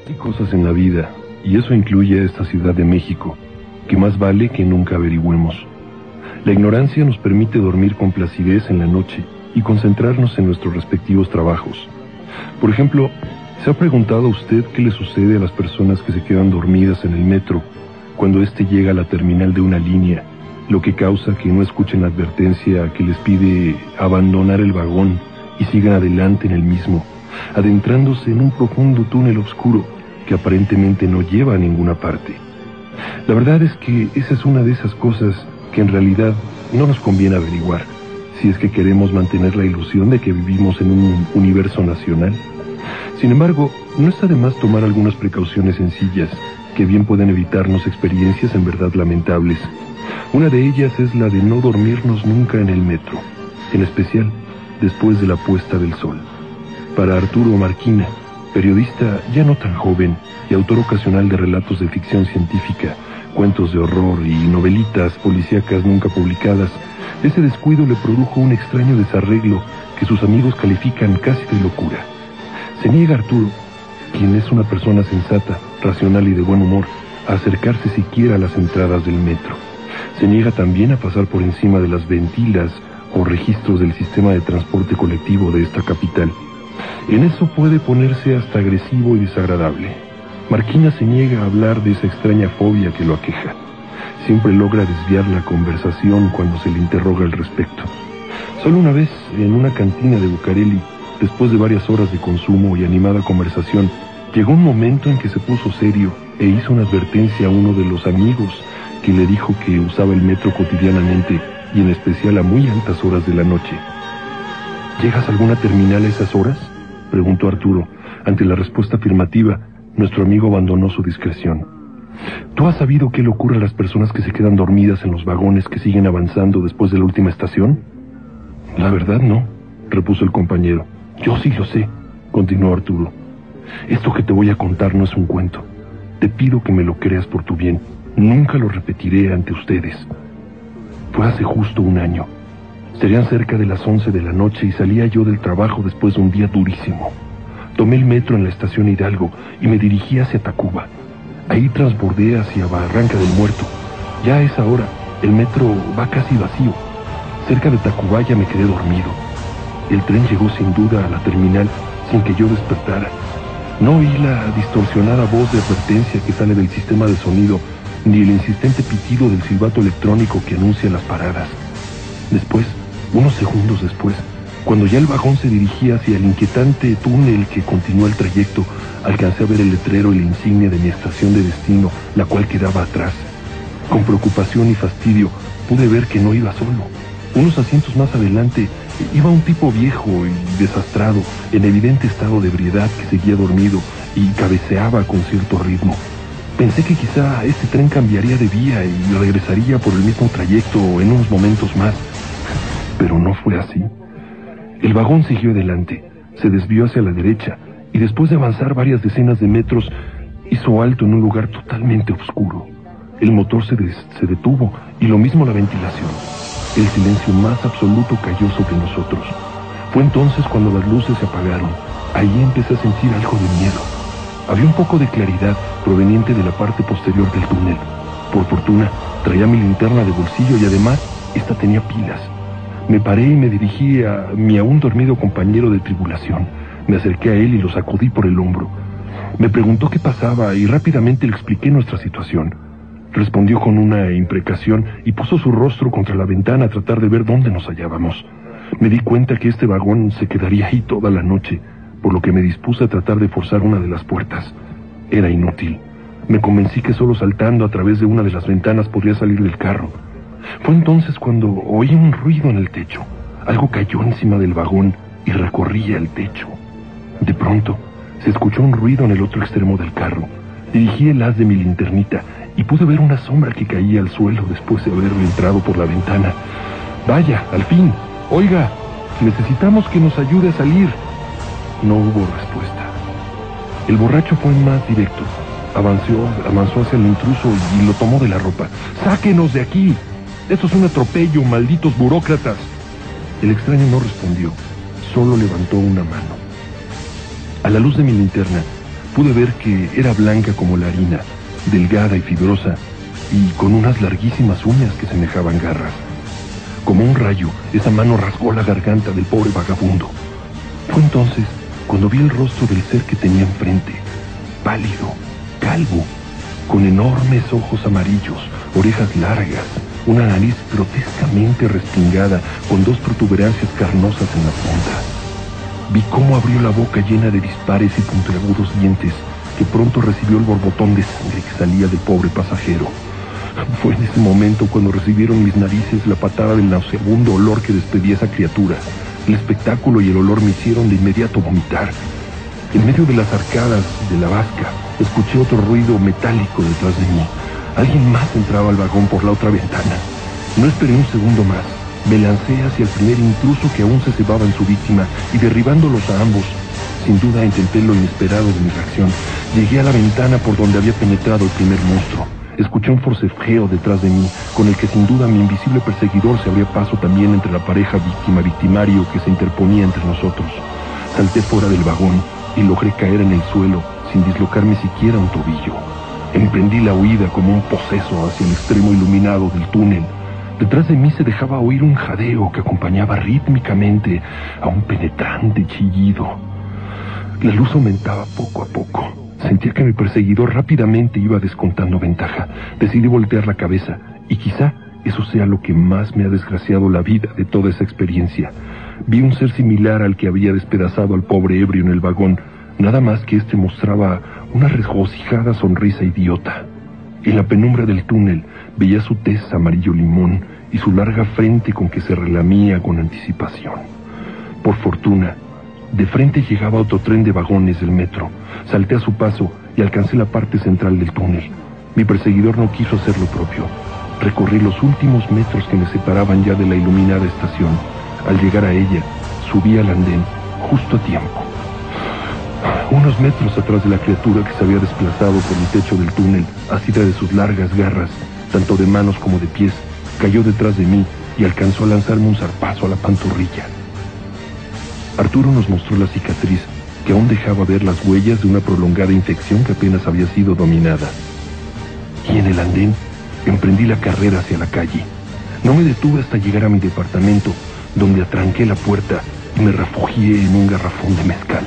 Hay cosas en la vida, y eso incluye a esta Ciudad de México, que más vale que nunca averigüemos. La ignorancia nos permite dormir con placidez en la noche y concentrarnos en nuestros respectivos trabajos. Por ejemplo, ¿se ha preguntado a usted qué le sucede a las personas que se quedan dormidas en el metro cuando éste llega a la terminal de una línea, lo que causa que no escuchen la advertencia que les pide abandonar el vagón y sigan adelante en el mismo, adentrándose en un profundo túnel oscuro que aparentemente no lleva a ninguna parte? La verdad es que esa es una de esas cosas que en realidad no nos conviene averiguar, si es que queremos mantener la ilusión de que vivimos en un universo nacional. Sin embargo, no está de más tomar algunas precauciones sencillas que bien pueden evitarnos experiencias en verdad lamentables. Una de ellas es la de no dormirnos nunca en el metro, en especial después de la puesta del sol. Para Arturo Marquina, periodista ya no tan joven y autor ocasional de relatos de ficción científica, cuentos de horror y novelitas policíacas nunca publicadas, ese descuido le produjo un extraño desarreglo que sus amigos califican casi de locura. Se niega Arturo, quien es una persona sensata, racional y de buen humor, a acercarse siquiera a las entradas del metro. Se niega también a pasar por encima de las ventilas o registros del sistema de transporte colectivo de esta capital. En eso puede ponerse hasta agresivo y desagradable. Marquina se niega a hablar de esa extraña fobia que lo aqueja. Siempre logra desviar la conversación cuando se le interroga al respecto. Solo una vez, en una cantina de Bucareli, después de varias horas de consumo y animada conversación, llegó un momento en que se puso serio e hizo una advertencia a uno de los amigos que le dijo que usaba el metro cotidianamente y en especial a muy altas horas de la noche. ¿Llegas a alguna terminal a esas horas?, preguntó Arturo. Ante la respuesta afirmativa, nuestro amigo abandonó su discreción. ¿Tú has sabido qué le ocurre a las personas que se quedan dormidas en los vagones que siguen avanzando después de la última estación? La verdad no, repuso el compañero. Yo sí lo sé, continuó Arturo. Esto que te voy a contar no es un cuento. Te pido que me lo creas por tu bien. Nunca lo repetiré ante ustedes. Fue hace justo un año. Serían cerca de las 11 de la noche y salía yo del trabajo después de un día durísimo. Tomé el metro en la estación Hidalgo y me dirigí hacia Tacuba. Ahí transbordé hacia Barranca del Muerto. Ya a esa hora, el metro va casi vacío. Cerca de Tacubaya me quedé dormido. El tren llegó sin duda a la terminal sin que yo despertara. No oí la distorsionada voz de advertencia que sale del sistema de sonido, ni el insistente pitido del silbato electrónico que anuncia las paradas. Después, unos segundos después, cuando ya el vagón se dirigía hacia el inquietante túnel que continúa el trayecto, alcancé a ver el letrero y la insignia de mi estación de destino, la cual quedaba atrás. Con preocupación y fastidio, pude ver que no iba solo. Unos asientos más adelante, iba un tipo viejo y desastrado, en evidente estado de ebriedad, que seguía dormido y cabeceaba con cierto ritmo. Pensé que quizá este tren cambiaría de vía y regresaría por el mismo trayecto en unos momentos más. Pero no fue así. El vagón siguió adelante, se desvió hacia la derecha y después de avanzar varias decenas de metros, hizo alto en un lugar totalmente oscuro. El motor se detuvo y lo mismo la ventilación. El silencio más absoluto cayó sobre nosotros. Fue entonces cuando las luces se apagaron. Ahí empecé a sentir algo de miedo. Había un poco de claridad proveniente de la parte posterior del túnel. Por fortuna, traía mi linterna de bolsillo y además, esta tenía pilas. Me paré y me dirigí a mi aún dormido compañero de tribulación. Me acerqué a él y lo sacudí por el hombro. Me preguntó qué pasaba y rápidamente le expliqué nuestra situación. Respondió con una imprecación y puso su rostro contra la ventana a tratar de ver dónde nos hallábamos. Me di cuenta que este vagón se quedaría ahí toda la noche, por lo que me dispuse a tratar de forzar una de las puertas. Era inútil. Me convencí que solo saltando a través de una de las ventanas podría salir del carro. Fue entonces cuando oí un ruido en el techo. Algo cayó encima del vagón y recorría el techo. De pronto, se escuchó un ruido en el otro extremo del carro. Dirigí el haz de mi linternita y pude ver una sombra que caía al suelo después de haber entrado por la ventana. Vaya, al fin. Oiga, necesitamos que nos ayude a salir. No hubo respuesta. El borracho fue más directo. Avanzó hacia el intruso y lo tomó de la ropa. ¡Sáquenos de aquí! ¡Esto es un atropello, malditos burócratas! El extraño no respondió, solo levantó una mano. A la luz de mi linterna, Pude ver que era blanca como la harina, delgada y fibrosa, y con unas larguísimas uñas que semejaban garras. Como un rayo, esa mano rasgó la garganta del pobre vagabundo. Fue entonces cuando vi el rostro del ser que tenía enfrente, pálido, calvo, con enormes ojos amarillos, orejas largas, una nariz grotescamente respingada, con 2 protuberancias carnosas en la punta. Vi cómo abrió la boca llena de dispares y puntiagudos dientes, que pronto recibió el borbotón de sangre que salía del pobre pasajero. Fue en ese momento cuando recibieron mis narices la patada del nauseabundo olor que despedía esa criatura. El espectáculo y el olor me hicieron de inmediato vomitar. En medio de las arcadas de la vasca, escuché otro ruido metálico detrás de mí. Alguien más entraba al vagón por la otra ventana. No esperé un segundo más. Me lancé hacia el primer intruso que aún se cebaba en su víctima, y derribándolos a ambos, sin duda intenté lo inesperado de mi reacción. Llegué a la ventana por donde había penetrado el primer monstruo. Escuché un forcejeo detrás de mí, con el que sin duda mi invisible perseguidor se abría paso también entre la pareja víctima-victimario que se interponía entre nosotros. Salté fuera del vagón y logré caer en el suelo sin dislocarme siquiera un tobillo. Emprendí la huida como un poseso hacia el extremo iluminado del túnel. Detrás de mí se dejaba oír un jadeo que acompañaba rítmicamente a un penetrante chillido. La luz aumentaba poco a poco. Sentía que mi perseguidor rápidamente iba descontando ventaja. Decidí voltear la cabeza, y quizá eso sea lo que más me ha desgraciado la vida de toda esa experiencia. Vi un ser similar al que había despedazado al pobre ebrio en el vagón, nada más que este mostraba una regocijada sonrisa idiota. En la penumbra del túnel veía su tez amarillo limón y su larga frente con que se relamía con anticipación. Por fortuna, de frente llegaba otro tren de vagones del metro. Salté a su paso y alcancé la parte central del túnel. Mi perseguidor no quiso hacer lo propio. Recorrí los últimos metros que me separaban ya de la iluminada estación. Al llegar a ella, subí al andén justo a tiempo. Unos metros atrás de la criatura que se había desplazado por el techo del túnel, asida de sus largas garras, tanto de manos como de pies, cayó detrás de mí y alcanzó a lanzarme un zarpazo a la pantorrilla. Arturo nos mostró la cicatriz, que aún dejaba ver las huellas de una prolongada infección que apenas había sido dominada. Y en el andén, emprendí la carrera hacia la calle. No me detuve hasta llegar a mi departamento, donde atranqué la puerta y me refugié en un garrafón de mezcal.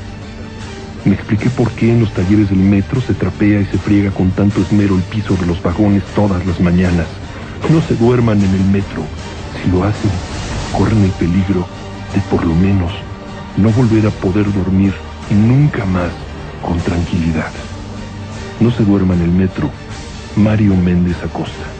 Me expliqué por qué en los talleres del metro se trapea y se friega con tanto esmero el piso de los vagones todas las mañanas. No se duerman en el metro. Si lo hacen, corren el peligro de por lo menos no volver a poder dormir nunca más con tranquilidad. No se duerma en el metro. Mario Méndez Acosta.